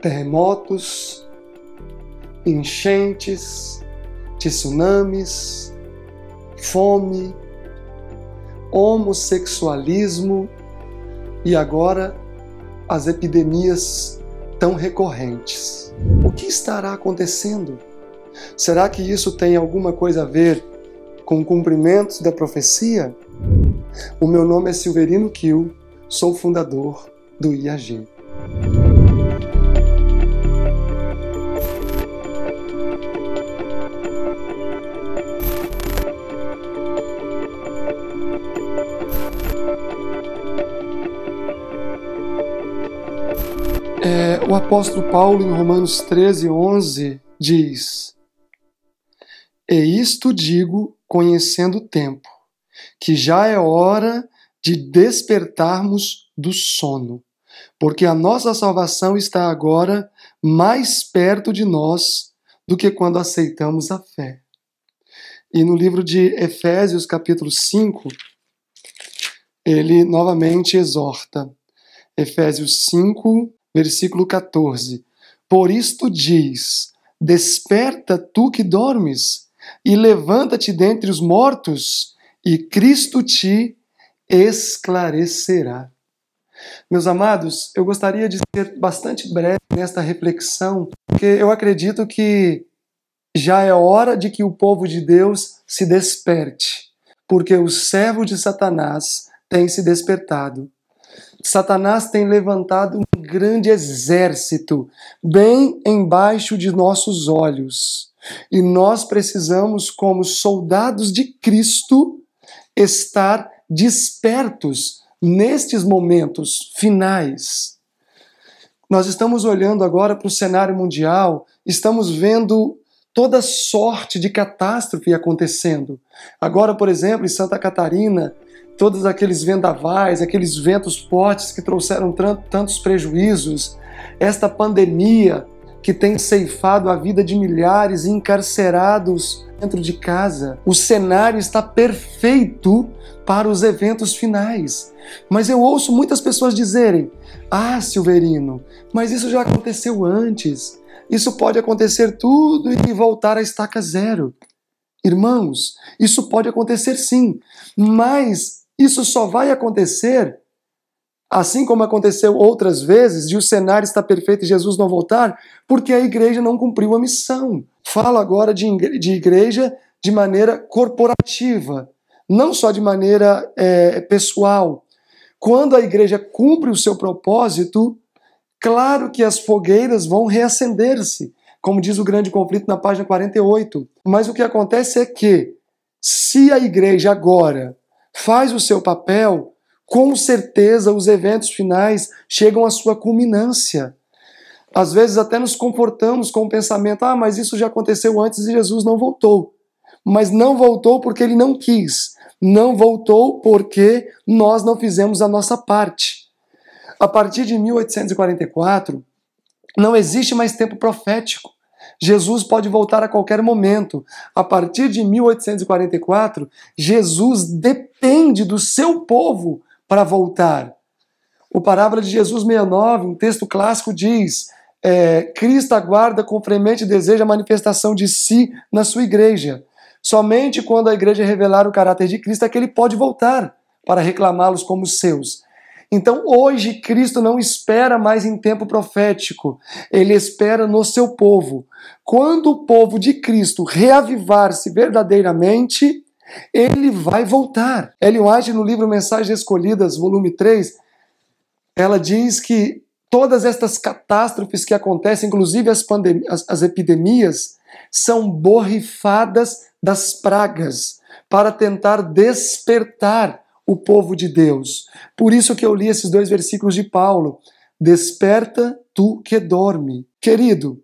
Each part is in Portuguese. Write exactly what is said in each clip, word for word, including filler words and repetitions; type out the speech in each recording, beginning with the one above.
terremotos, enchentes, tsunamis, fome, homossexualismo e agora as epidemias tão recorrentes. O que estará acontecendo? Será que isso tem alguma coisa a ver com o cumprimento da profecia? O meu nome é Silverino Kiel, sou fundador do I A G. É, o apóstolo Paulo, em Romanos treze, onze, diz: E isto digo, conhecendo o tempo, que já é hora de despertarmos do sono, porque a nossa salvação está agora mais perto de nós do que quando aceitamos a fé. E no livro de Efésios, capítulo cinco, ele novamente exorta. Efésios cinco, versículo catorze. Por isto diz: Desperta tu que dormes, e levanta-te dentre os mortos, e Cristo te esclarecerá. Meus amados, eu gostaria de ser bastante breve nesta reflexão, porque eu acredito que já é hora de que o povo de Deus se desperte, porque o servo de Satanás tem se despertado. Satanás tem levantado um grande exército bem embaixo de nossos olhos. E nós precisamos, como soldados de Cristo, estar despertos nestes momentos finais. Nós estamos olhando agora para o cenário mundial, estamos vendo toda sorte de catástrofe acontecendo. Agora, por exemplo, em Santa Catarina, todos aqueles vendavais, aqueles ventos fortes que trouxeram tantos prejuízos, esta pandemia que tem ceifado a vida de milhares encarcerados dentro de casa. O cenário está perfeito para os eventos finais. Mas eu ouço muitas pessoas dizerem: Ah, Silverino, mas isso já aconteceu antes. Isso pode acontecer tudo e voltar à estaca zero. Irmãos, isso pode acontecer sim, mas isso só vai acontecer, assim como aconteceu outras vezes, de o cenário estar perfeito e Jesus não voltar, porque a igreja não cumpriu a missão. Falo agora de igreja de maneira corporativa, não só de maneira é, pessoal. Quando a igreja cumpre o seu propósito, claro que as fogueiras vão reacender-se, como diz o Grande Conflito na página quarenta e oito. Mas o que acontece é que, se a igreja agora faz o seu papel, com certeza os eventos finais chegam à sua culminância. Às vezes até nos confortamos com o pensamento: ah, mas isso já aconteceu antes e Jesus não voltou. Mas não voltou porque ele não quis. Não voltou porque nós não fizemos a nossa parte. A partir de mil oitocentos e quarenta e quatro, não existe mais tempo profético. Jesus pode voltar a qualquer momento. A partir de mil oitocentos e quarenta e quatro, Jesus depende do seu povo para voltar. O Parábola de Jesus sessenta e nove, um texto clássico, diz: é, Cristo aguarda com fremente desejo a manifestação de si na sua igreja. Somente quando a igreja revelar o caráter de Cristo é que ele pode voltar para reclamá-los como seus. Então hoje Cristo não espera mais em tempo profético, ele espera no seu povo. Quando o povo de Cristo reavivar-se verdadeiramente, ele vai voltar. Ellen White, no livro Mensagens Escolhidas, volume três, ela diz que todas estas catástrofes que acontecem, inclusive as, as, as epidemias, são borrifadas das pragas para tentar despertar o povo de Deus. Por isso que eu li esses dois versículos de Paulo: Desperta tu que dorme. Querido,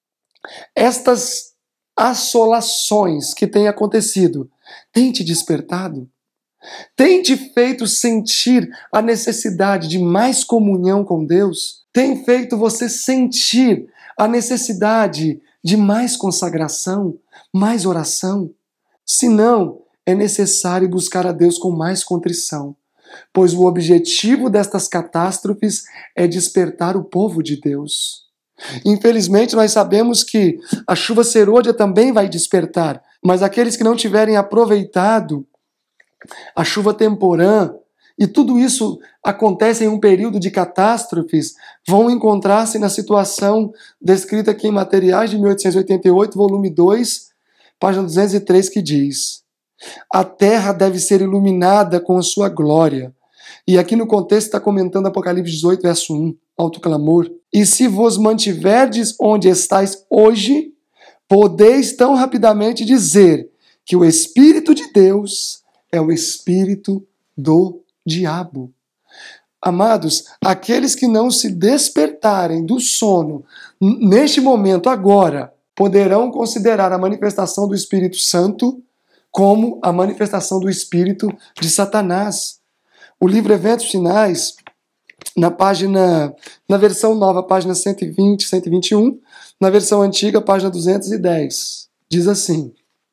estas assolações que têm acontecido têm te despertado? Tem te feito sentir a necessidade de mais comunhão com Deus? Tem feito você sentir a necessidade de mais consagração, mais oração? Se não, é necessário buscar a Deus com mais contrição, pois o objetivo destas catástrofes é despertar o povo de Deus. Infelizmente, nós sabemos que a chuva serôdia também vai despertar, mas aqueles que não tiverem aproveitado a chuva temporã, e tudo isso acontece em um período de catástrofes, vão encontrar-se na situação descrita aqui em Materiais de mil oitocentos e oitenta e oito, volume dois, página duzentos e três, que diz: a terra deve ser iluminada com a sua glória. E aqui no contexto está comentando Apocalipse dezoito, verso um, alto clamor. E se vos mantiverdes onde estáis hoje, podeis tão rapidamente dizer que o Espírito de Deus é o espírito do diabo. Amados, aqueles que não se despertarem do sono neste momento, agora, poderão considerar a manifestação do Espírito Santo como a manifestação do espírito de Satanás. O livro Eventos Finais, na página, na versão nova, página cento e vinte, cento e vinte e um, na versão antiga, página duzentos e dez, diz assim,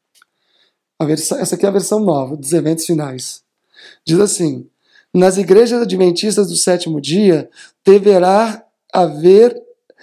a versão, essa aqui é a versão nova dos Eventos Finais, diz assim: nas igrejas adventistas do sétimo dia, deverá haver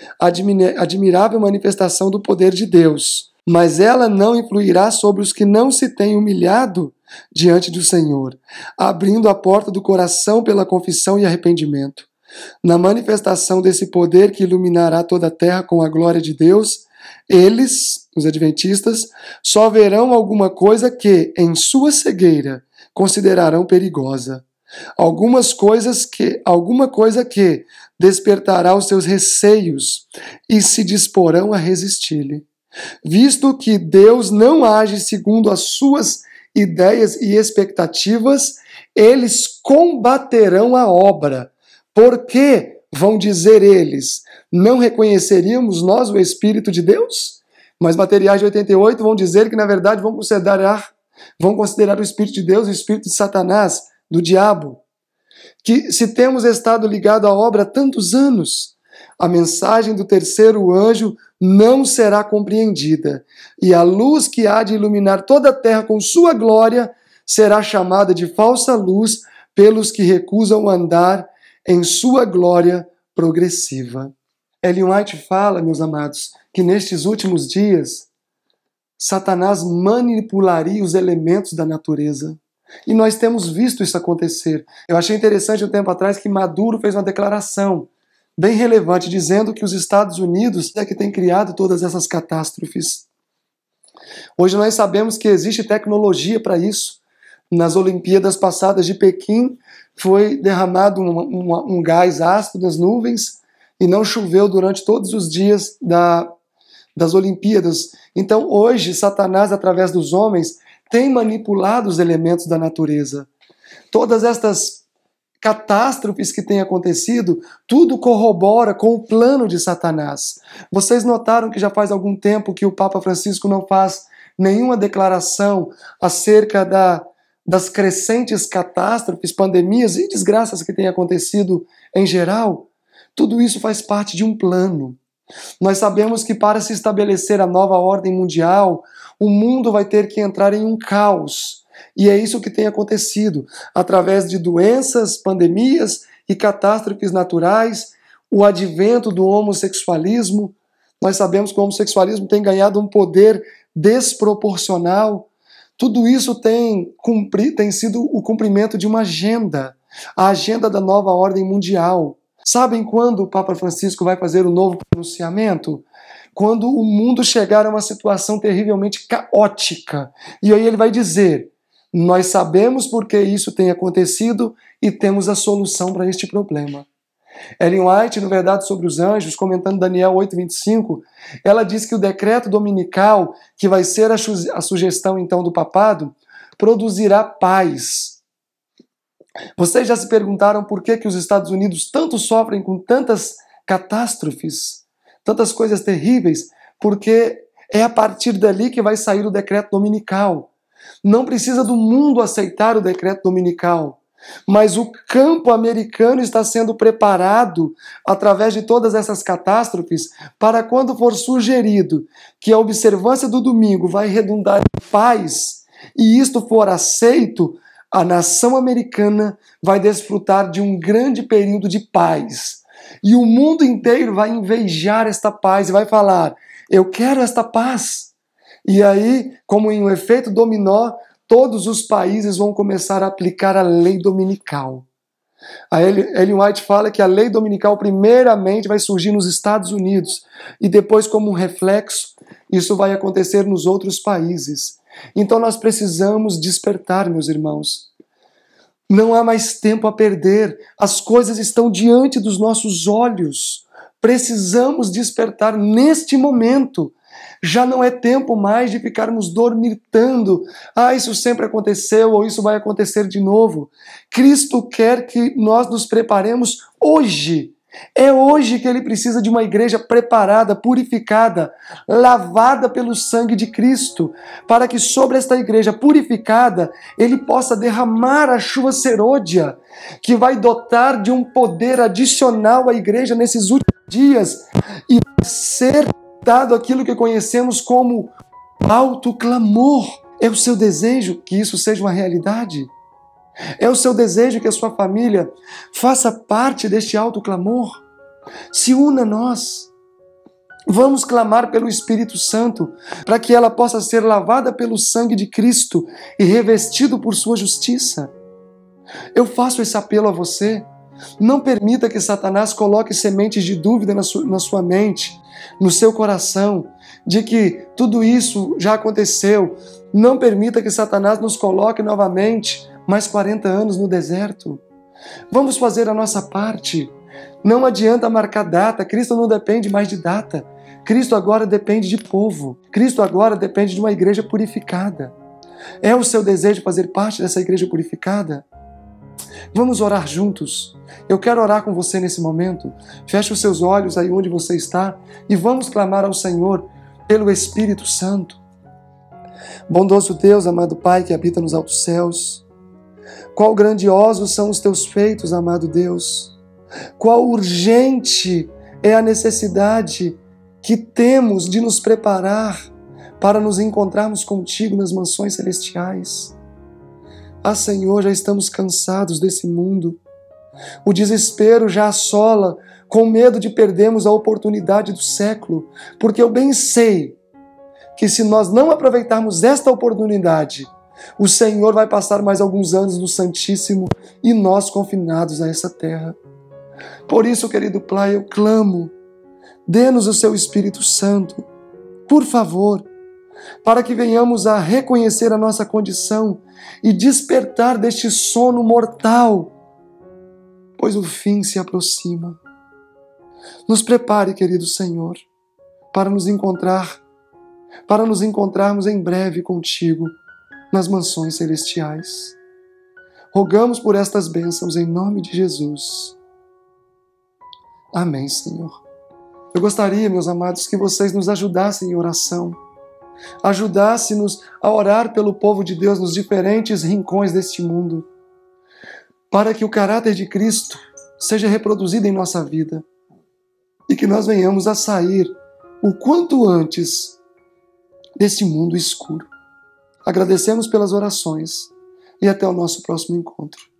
admirável manifestação do poder de Deus, mas ela não influirá sobre os que não se têm humilhado diante do Senhor, abrindo a porta do coração pela confissão e arrependimento. Na manifestação desse poder que iluminará toda a terra com a glória de Deus, eles, os adventistas, só verão alguma coisa que, em sua cegueira, considerarão perigosa. Algumas coisas que, alguma coisa que despertará os seus receios e se disporão a resistir-lhe. Visto que Deus não age segundo as suas ideias e expectativas, eles combaterão a obra. Porque, vão dizer eles, não reconheceríamos nós o Espírito de Deus? Mas Materiais de oitenta e oito vão dizer que, na verdade, vão considerar, vão considerar o Espírito de Deus o Espírito de Satanás, do diabo. Que se temos estado ligado à obra há tantos anos, a mensagem do terceiro anjo não será compreendida, e a luz que há de iluminar toda a terra com sua glória será chamada de falsa luz pelos que recusam andar em sua glória progressiva. Ellen White fala, meus amados, que nestes últimos dias Satanás manipularia os elementos da natureza. E nós temos visto isso acontecer. Eu achei interessante um tempo atrás que Maduro fez uma declaração bem relevante, dizendo que os Estados Unidos é que tem criado todas essas catástrofes. Hoje nós sabemos que existe tecnologia para isso. Nas Olimpíadas passadas de Pequim, foi derramado um, um, um gás ácido nas nuvens e não choveu durante todos os dias da, das Olimpíadas. Então hoje, Satanás, através dos homens, tem manipulado os elementos da natureza. Todas estas catástrofes que têm acontecido, tudo corrobora com o plano de Satanás. Vocês notaram que já faz algum tempo que o Papa Francisco não faz nenhuma declaração acerca da, das crescentes catástrofes, pandemias e desgraças que têm acontecido em geral? Tudo isso faz parte de um plano. Nós sabemos que para se estabelecer a nova ordem mundial, o mundo vai ter que entrar em um caos. E é isso que tem acontecido, através de doenças, pandemias e catástrofes naturais, o advento do homossexualismo. Nós sabemos que o homossexualismo tem ganhado um poder desproporcional. Tudo isso tem, cumpri, tem sido o cumprimento de uma agenda, a agenda da nova ordem mundial. Sabem quando o Papa Francisco vai fazer o novo pronunciamento? Quando o mundo chegar a uma situação terrivelmente caótica. E aí ele vai dizer: nós sabemos por que isso tem acontecido e temos a solução para este problema. Ellen White, no Verdade sobre os Anjos, comentando Daniel oito, vinte e cinco, ela diz que o decreto dominical, que vai ser a, a sugestão então do papado, produzirá paz. Vocês já se perguntaram por que, que os Estados Unidos tanto sofrem com tantas catástrofes, tantas coisas terríveis? Porque é a partir dali que vai sair o decreto dominical. Não precisa do mundo aceitar o decreto dominical, mas o campo americano está sendo preparado através de todas essas catástrofes para quando for sugerido que a observância do domingo vai redundar em paz e isto for aceito, a nação americana vai desfrutar de um grande período de paz. E o mundo inteiro vai invejar esta paz e vai falar: eu quero esta paz. E aí, como em um efeito dominó, todos os países vão começar a aplicar a lei dominical. A Ellen White fala que a lei dominical primeiramente vai surgir nos Estados Unidos e depois, como um reflexo, isso vai acontecer nos outros países. Então nós precisamos despertar, meus irmãos. Não há mais tempo a perder. As coisas estão diante dos nossos olhos. Precisamos despertar neste momento. Já não é tempo mais de ficarmos dormitando. Ah, isso sempre aconteceu, ou isso vai acontecer de novo. Cristo quer que nós nos preparemos hoje. É hoje que Ele precisa de uma igreja preparada, purificada, lavada pelo sangue de Cristo, para que sobre esta igreja purificada, Ele possa derramar a chuva serôdia, que vai dotar de um poder adicional à igreja nesses últimos dias, e ser dado aquilo que conhecemos como alto clamor. É o seu desejo que isso seja uma realidade? É o seu desejo que a sua família faça parte deste alto clamor? Se una a nós. Vamos clamar pelo Espírito Santo, para que ela possa ser lavada pelo sangue de Cristo e revestido por sua justiça. Eu faço esse apelo a você. Não permita que Satanás coloque sementes de dúvida na sua, na sua mente, no seu coração, de que tudo isso já aconteceu. Não permita que Satanás nos coloque novamente mais quarenta anos no deserto. Vamos fazer a nossa parte. Não adianta marcar data. Cristo não depende mais de data. Cristo agora depende de povo. Cristo agora depende de uma igreja purificada. É o seu desejo fazer parte dessa igreja purificada? Vamos orar juntos. Eu quero orar com você nesse momento. Feche os seus olhos aí onde você está e vamos clamar ao Senhor pelo Espírito Santo. Bondoso Deus, amado Pai que habita nos altos céus, qual grandiosos são os teus feitos, amado Deus. Qual urgente é a necessidade que temos de nos preparar para nos encontrarmos contigo nas mansões celestiais. Ah, Senhor, já estamos cansados desse mundo. O desespero já assola, com medo de perdermos a oportunidade do século, porque eu bem sei que se nós não aproveitarmos esta oportunidade, o Senhor vai passar mais alguns anos no Santíssimo e nós confinados a essa terra. Por isso, querido Pai, eu clamo, dê-nos o seu Espírito Santo, por favor, para que venhamos a reconhecer a nossa condição e despertar deste sono mortal, pois o fim se aproxima. Nos prepare, querido Senhor, para nos encontrar, para nos encontrarmos em breve contigo nas mansões celestiais. Rogamos por estas bênçãos em nome de Jesus. Amém, Senhor. Eu gostaria, meus amados, que vocês nos ajudassem em oração. Ajudasse-nos a orar pelo povo de Deus nos diferentes rincões deste mundo, para que o caráter de Cristo seja reproduzido em nossa vida e que nós venhamos a sair o quanto antes deste mundo escuro. Agradecemos pelas orações e até o nosso próximo encontro.